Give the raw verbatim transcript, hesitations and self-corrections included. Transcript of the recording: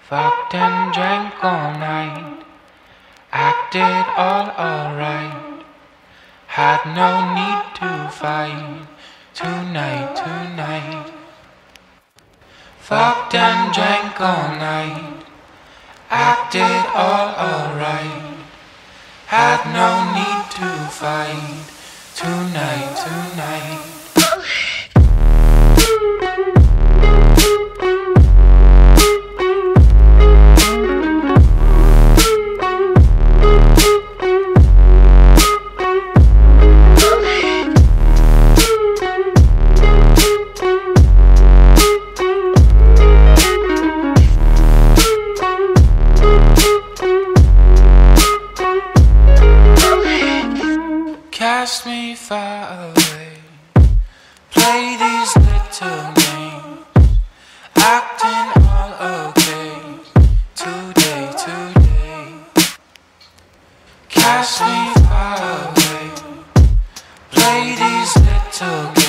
Fucked and drank all night, acted all alright. Had no need to fight tonight, tonight. Fucked and drank all night, acted all alright. Had no need to fight tonight, tonight. Cast me far away, play these little games, acting all okay, today, today. Cast me far away, play these little games.